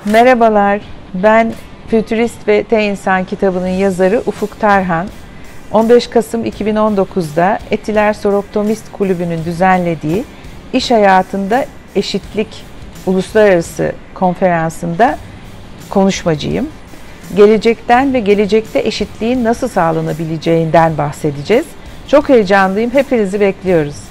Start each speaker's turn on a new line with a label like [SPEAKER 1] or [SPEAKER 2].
[SPEAKER 1] Merhabalar, ben Fütürist ve Te İnsan kitabının yazarı Ufuk Tarhan. 15 Kasım 2019'da Etiler Soroptimist Kulübü'nün düzenlediği İş Hayatında Eşitlik Uluslararası Konferansı'nda konuşmacıyım. Gelecekten ve gelecekte eşitliğin nasıl sağlanabileceğinden bahsedeceğiz. Çok heyecanlıyım, hepinizi bekliyoruz.